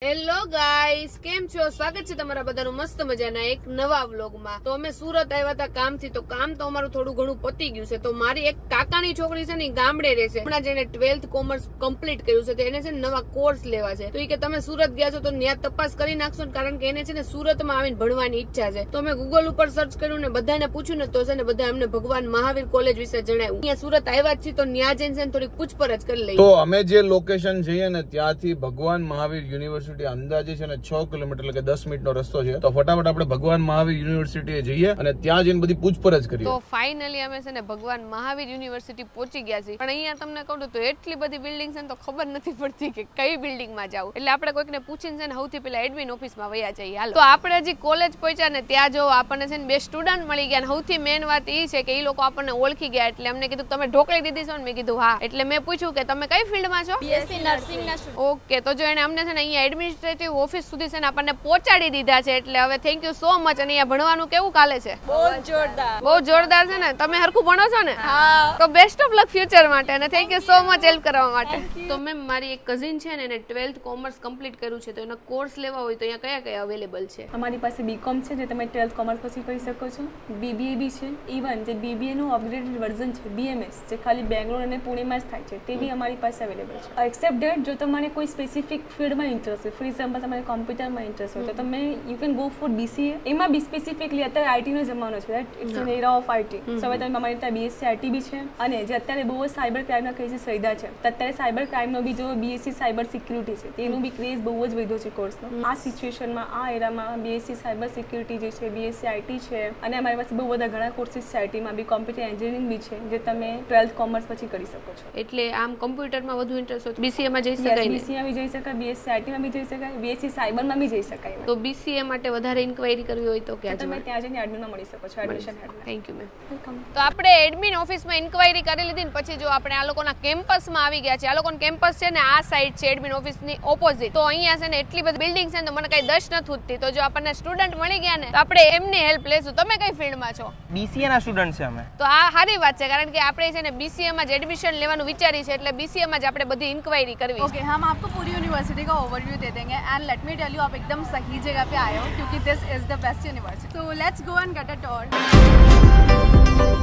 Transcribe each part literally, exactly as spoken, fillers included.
Hello guys, કેમ છો? સ્વાગત છે તમારા બધાનું મસ્ત મજાના એક નવા વ્લોગમાં। તો અમે સુરત આવ્યા હતા કામથી, તો કામ તો અમારું થોડું ઘણું પતી ગયું છે। તો મારી એક કાકાની છોકરી છે ને ગામડે રહે છે, હમણાં જેને ટ્વેલ્થ કોમર્સ કમ્પ્લીટ કર્યું છે, તો એને છે ને નવા કોર્સ લેવા છે। તો એ કે તમે સુરત ગયા છો તો ત્યાં તપાસ કરી નાખશો ને, કારણ કે એને છે ને સુરતમાં આવીને ભણવાની ઈચ્છા છે। તો અમે ગૂગલ ઉપર સર્ચ કર્યું ને બધાને પૂછ્યું ને, તો છે ને બધા અમને ભગવાન મહાવીર કોલેજ વિશે જણાવ્યું। અહીંયા સુરત આવ્યા છીએ તો ત્યાં જઈને છે ને થોડી પૂછપરછ કરી લઈએ। તો અમે જે લોકેશન જઈએ ને ત્યાંથી ભગવાન મહાવીર યુનિવર્સિટી અંદાજે છે ને છ કિલોમીટર એટલે કે દસ મિનિટનો રસ્તો છે। તો ફટાફટ આપણે ભગવાન મહાવીર યુનિવર્સિટીએ જઈએ અને ત્યાં જઈને બધી પૂછપરછ કરીએ। તો ફાઇનલી અમે છે ને ભગવાન મહાવીર યુનિવર્સિટી પહોંચી ગયા છીએ, પણ અહીંયા તમને કહું તો એટલી બધી બિલ્ડિંગ છે ને તો ખબર નથી પડતી કે કઈ બિલ્ડિંગમાં જાવ। એટલે આપણે કોઈકને પૂછીને છે ને સૌથી પહેલા એડમિન ઓફિસમાં વયા જઈએ। હાલો, તો આપણે હજી કોલેજ પહોંચ્યા ને ત્યાં જો આપણને છે ને બે સ્ટુડન્ટ મળી ગયા, અને સૌથી મેઇન વાત એ છે કે એ લોકો આપણને ઓળખી ગયા। એટલે અમને કીધું તમે ઢોકળી દીધી છો ને? મેં કીધું હા। એટલે મેં પૂછ્યું કે તમે કઈ ફિલ્ડમાં છો? બીએસસી નર્સિંગ ના સ્ટુડન્ટ। ઓકે, તો જો એને અમને છે ને અહીંયા એડમિનિસ્ટ્રેટિવ ઓફિસ સુધી છે ને આપણને પહોંચાડી દીધા છે, એટલે હવે થેન્ક યુ સો મચ। અને અહીંયા ભણવાનું કેવું કાલે છે? બહુ જોરદાર, બહુ જોરદાર છે ને? તમે હરખું ભણો છો ને? હા। તો બેસ્ટ ઓફ લક ફ્યુચર માટે, અને thank you so much help કરવા માટે। તો મેમ, મારી એક કઝિન છે ને એને ટ્વેલ્થ કોમર્સ કમ્પ્લીટ કર્યું છે, તો એનો કોર્સ લેવા હોય તો અહીંયા કયા કયા અવેલેબલ છે? અમારી પાસે બીકોમ છે જે તમે ટ્વેલ્થ કોમર્સ પછી કરી શકો છો, બીબીએ બી છે, ઇવન જે બીબીએ નું અપગ્રેડેડ વર્ઝન છે બીએમએસ, જે ખાલી બેંગ્લોર અને પુણેમાં જ થાય છે, તે બી અમારી પાસે અવેલેબલ છે। એક્સેપ્ટ ડેટ જો તમારે કોઈ સ્પેસિફિક ફિલ્ડમાં ઇન્ટરેસ્ટ હોય, ફોર એક્ઝામ્પલ તમારે કોમ્પ્યુટરમાં ઇન્ટરેસ્ટ હોય તો તમે you can go for BCA. એમાં બી સ્પેસિફિકલી અત્યારે આઈટીનો જમાનો છે, right? It's an era of IT. So હવે તમે અમારી ત્યાં બીએસસી આઈટી બી છે, અને જે અત્યારે બહુ જ સાયબર ક્રાઇમના કેસીસ વધ્યા છે, તો અત્યારે સાયબર ક્રાઇમનો બી જો બીએસસી સાયબર સિક્યુરિટી છે તેનું બી ક્રેઝ બહુ જ વધ્યો છે કોર્સનો। આ સિચ્યુએશનમાં આ એરામાં બીએસસી સાયબર સિક્યુરિટી જે છે, બીએસસી આઈટી છે, અને અમારી પાસે બહુ બધા ઘણા કોર્સિસ છે આઈટીમાં બી, કોમ્પ્યુટર એન્જિનિયરિંગ બી છે, જે તમે ટ્વેલ્થ કોમર્સ પછી કરી શકો છો। એટલે આમ કોમ્પ્યુટરમાં વધુ ઇન્ટરેસ્ટ હોય તો બીસીએમાં જઈ શકાય? બીસીએમાં બી જઈ શકાય, બીએસસી આઈટીમાં બી જઈ શકાય, બીએસસી સાયબરમાં બી જઈ શકાય। તો બીસીએ માટે વધારે ઇન્ક્વાયરી કરવી હોય તો ક્યાં તમે ત્યાં જઈને એડમિનમાં મળી શકો છો, admission admin. Thank you ma'am, welcome. તો આપણે એડમિન ઓફિસમાં ઇન્ક્વાયરી કરી લીધી ને પછી જો આપણે આ લોકોના કેમ્પસમાં આવી ગયા છે। આ લોકોનું કેમ્પસ છે ને આ સાઈડ છે એડમિન ઓફિસની ઓપોઝિટ। તો અહીંયા છે ને એટલી બધી બિલ્ડિંગ છે ને તો મને કઈ દશ નથી ઉઠતી। તો જો આપણને સ્ટુડન્ટ મળી ગયા ને તો આપણે એમની હેલ્પ લેશું। તમે કઈ ફિલ્ડમાં છો? બીસીએ ના સ્ટુડન્ટ છે અમે। તો આ સારી વાત છે, કારણ કે આપણે છે ને બીસીએ માં જ એડમિશન લેવાનું વિચારી છે, એટલે બીસીએ માં જ આપણે બધી ઇન્ક્વાયરી करवी। ओके, हम आपको पूरी यूनिवर्सिटी का ओवरव्यू दे देंगे and let me tell you आप एकदम सही जगह पे आए हो, क्योंकि this is the best university. So let's go and get a tour.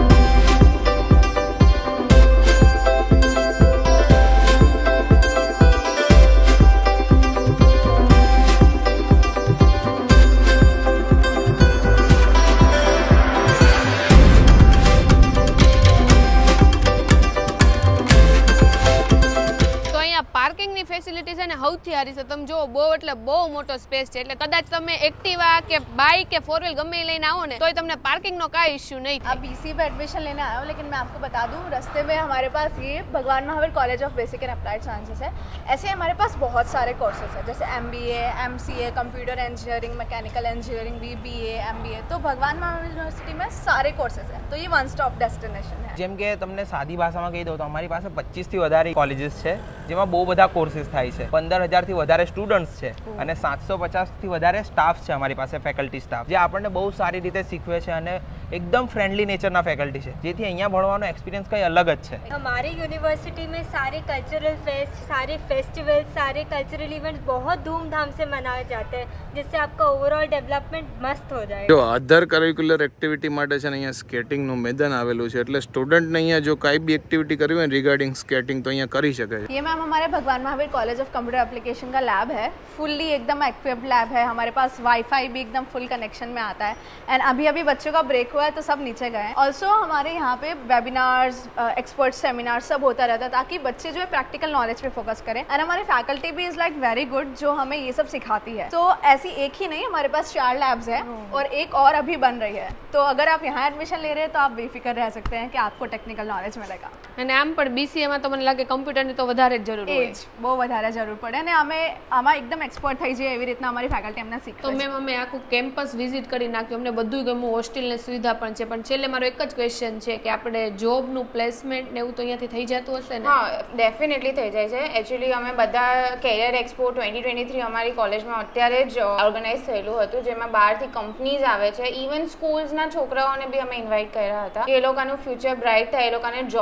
પાર્કિંગની ફેસિલિટી છે ને સૌથી સારી છે। તમે જો બહુ એટલે બહુ મોટો સ્પેસ છે, એટલે કદાચ તમે એક્ટિવા કે બાઇક કે फोर व्हील गमे लेने आओ ने तो તમને પાર્કિંગનો કાઈ ઇશ્યુ નહીં થાય। आप बीसीए पे एडमिशन लेने आए हो, लेकिन मैं आपको बता दूं रास्ते में हमारे पास ये Bhagwan Mahavir college of basic and applied sciences है। ऐसे हमारे पास बहुत सारे कोर्सेज हैं, जैसे MBA, MCA, computer engineering, mechanical engineering, BBA, MBA. तो भगवान महावीर यूनिवर्सिटी में सारे कोर्सेज हैं, तो ये वन स्टॉप डेस्टिनेशन है। જેમ કે તમને સાદી ભાષામાં કહી દઉં તો અમારી પાસે પચીસ થી વધારે કોલેજીસ છે, જેમાં બહુ બધા કોર્सेस થાય છે, પંદર હજાર થી વધારે સ્ટુડન્ટ્સ છે, અને સાતસો પચાસ થી વધારે સ્ટાફ છે અમારી પાસે, ફેકલ્ટી સ્ટાફ, જે આપણને બહુ સારી રીતે શીખવે છે અને एकदम फ्रेंडली नेचर ना फैकल्टी है, જેથી અહીંયા ભણવાનો એક્સપિરિયન્સ કઈ અલગ જ છે। हमारी यूनिवर्सिटी में सारे कल्चरल फेस्ट, सारे फेस्टिवल, सारे कल्चरल इवेंट्स बहुत धूमधाम से मनाए जाते हैं, जिससे आपका ओवरऑल डेवलपमेंट मस्त हो जाएगा। जो अदर करिकुलर एक्टिविटी માટે છે ને અહીંયા સ્કેટિંગ નું મેદાન આવેલું છે, એટલે સ્ટુડન્ટ ને અહીંયા જો કાઈ भी एक्टिविटी करवी है रिगार्डिंग स्केटिंग तो અહીંયા કરી શકે છે। ये मैम हमारे Bhagwan Mahavir college of computer application का लैब है, फुल्ली एकदम इक्विप्ड लैब है। हमारे पास वाईफाई भी एकदम फुल कनेक्शन में आता है, एंड अभी अभी बच्चों का ब्रेक हुआ है तो सब नीचे गए हैं। ऑल्सो हमारे यहाँ पे वेबिनार्स, एक्सपर्ट सेमिनार सब होता रहता है, ताकि बच्चे जो है प्रैक्टिकल नॉलेज पे फोकस करें। एंड हमारी फैकल्टी भी इज लाइक वेरी गुड, जो हमें ये सब सिखाती है। तो ऐसी एक ही नहीं, हमारे पास चार लैब्स है और एक और अभी बन रही है। तो अगर आप यहाँ एडमिशन ले रहे हैं तो आप बेफिक्र रह सकते हैं कि आपको टेक्निकल नॉलेज मिलेगा। અને આમ પણ બીસીએ માં તો મને લાગે કમ્પ્યુટરની તો વધારે જ જરૂર હોય, એજ બહુ વધારે જરૂર પડે, અને અમે આમાં એકદમ એક્સપર્ટ થઈ જઈએ એવી રીતના અમારી ફેકલ્ટી અમને શીખવે તો છે। મેમ અમે આખું કેમ્પસ વિઝિટ કરી નાખ્યું, અમને બધું ગમ્યું, હોસ્ટેલની સુવિધા પણ છે, પણ છેલ્લે મારો એક જ ક્વેશ્ચન છે કે આપણે જોબનું પ્લેસમેન્ટ ને એવું તો અહીંયાથી થઈ જતું હશે ને? હા, ડેફિનેટલી થઈ જાય છે। એકચ્યુઅલી અમે બધા career expo twenty twenty three અમારી કોલેજમાં અત્યારે જ ઓર્ગેનાઇઝ થયેલું હતું, જેમાં બહારથી કંપનીઝ આવે છે, ઇવન સ્કૂલ્સના છોકરાઓને બી અમે ઇન્વાઇટ કર્યા હતા કે એ લોકોનું ફ્યુચર બ્રાઇટ થાય, એ લોકોને જોબ મળે,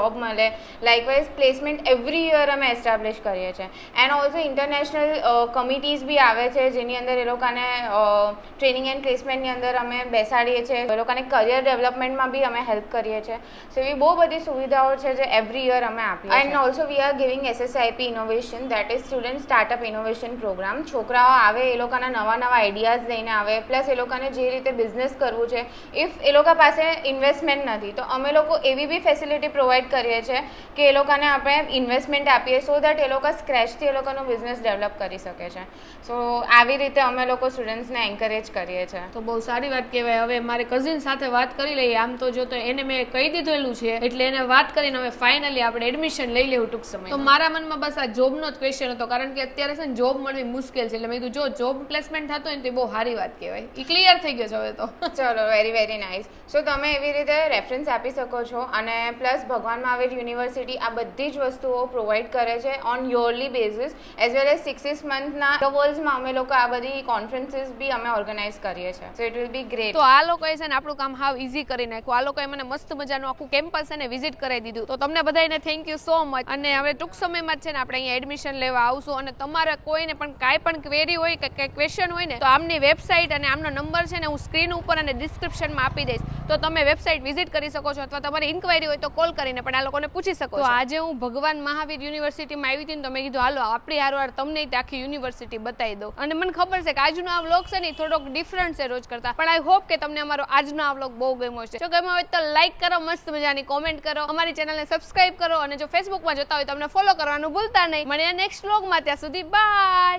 મળે. લાઇકવાઇઝ પ્લેસમેન્ટ એવરી યર અમે એસ્ટાબ્લિશ કરીએ છીએ. એન્ડ ઓલ્સો ઇન્ટરનેશનલ કમિટીઝ બી આવે છે જેની અંદર એ લોકોને ટ્રેનિંગ એન્ડ પ્લેસમેન્ટની અંદર અમે બેસાડીએ છીએ. એ લોકોને કરિયર ડેવલપમેન્ટમાં બી અમે હેલ્પ કરીએ છીએ. સો એવી બહુ બધી સુવિધાઓ છે જે એવરી યર અમે આપીએ. And also we are giving SSIP innovation, that is student startup innovation programme. છોકરાઓ આવે એ લોકોના નવા નવા આઈડિયાઝ લઈને આવે, પ્લસ એ લોકોને જે રીતે બિઝનેસ કરવું છે, ઇફ એ લોકો પાસે ઇન્વેસ્ટમેન્ટ નથી તો અમે લોકો એવી બી ફેસિલિટી પ્રોવાઈડ કરીએ છીએ કે એ લોકોને આપણે ઇન્વેસ્ટમેન્ટ આપીએ સો દેટ એ લોકો સ્ક્રેચથી એ લોકોનો બિઝનેસ ડેવલપ કરી શકે છે. સો આવી રીતે અમે લોકો સ્ટુડન્ટ્સને એન્કરેજ કરીએ છીએ. તો બહુ સારી વાત કહેવાય. હવે મારે કઝિન સાથે વાત કરી લઈએ. આમ તો જો તો એને મેં કહી દીધેલું છે એટલે એને વાત કરીને હવે ફાઇનલી આપણે એડમિશન લઈ લેવું ટૂંક સમય. તો મારા મનમાં બસ આ જોબનો જ ક્વેશ્ચન હતો, કારણ કે અત્યારે છે ને જોબ મળવી મુશ્કેલ છે. એટલે મેં કીધું જો જોબ પ્લેસમેન્ટ થતો હોય ને તો બહુ સારી વાત કહેવાય. એ ક્લિયર થઈ ગયો છે હવે તો. ચલો, વેરી વેરી નાઇસ. સો તમે એવી રીતે રેફરન્સ આપી શકો છો. અને પ્લસ ભગવાન મહાવીર યુનિવર્સિટી આ બધી જ વસ્તુઓ પ્રોવાઈડ કરે છે on yearly basis, as well as six six મંથના ઇન્ટરવલ્સમાં અમે લોકો આ બધી કોન્ફરન્સીસ બી અમે ઓર્ગેનાઇઝ કરીએ છીએ. So it will be great. તો આ લોકોએ છે ને આપણું કામ હાવ ઇઝી કરી નાખ્યું. આ લોકોએ મને મસ્ત મજાનું આખું કેમ્પસ છે ને વિઝિટ કરાવી દીધું. તો તમને બધાને થેન્ક યુ સો મચ. અને હવે ટૂંક સમયમાં જ છે ને આપણે અહીંયા એડમિશન લેવા આવશું. અને તમારે કોઈને પણ કાંઈ પણ ક્વેરી હોય કે કંઈ ક્વેશ્ચન હોય ને તો આમની વેબસાઇટ અને આમનો નંબર છે ને હું સ્ક્રીન ઉપર અને ડિસ્ક્રિપ્શનમાં આપી દઈશ. તો તમે વેબસાઇટ વિઝિટ કરી શકો છો, અથવા તમારી ઇન્ક્વાયરી હોય તો કોલ કરીને પણ આ લોકોને પૂછી શકો છો. તો આજે હું ભગવાન મહાવીર યુનિવર્સિટીમાં આવી હતી ને તો મેં કીધું હાલો આપણી હારવાર તમને આખી યુનિવર્સિટી બતાવી દઉં. અને મને ખબર છે કે આજનો આ વ્લોગ છે ને થોડોક ડિફરન્ટ છે રોજ કરતા, પણ આઈ હોપ કે તમને અમારો આજનો આ વ્લોગ બહુ ગમ્યો છે. જો ગમ્યો હોય તો લાઈક કરો, મસ્ત મજાની કોમેન્ટ કરો, અમારી ચેનલને સબસ્ક્રાઇબ કરો, અને જો ફેસબુકમાં જોતા હોય તો અમને ફોલો કરવાનું ભૂલતા નહીં. મળીએ નેક્સ્ટ વ્લોગમાં. ત્યાં સુધી બાય.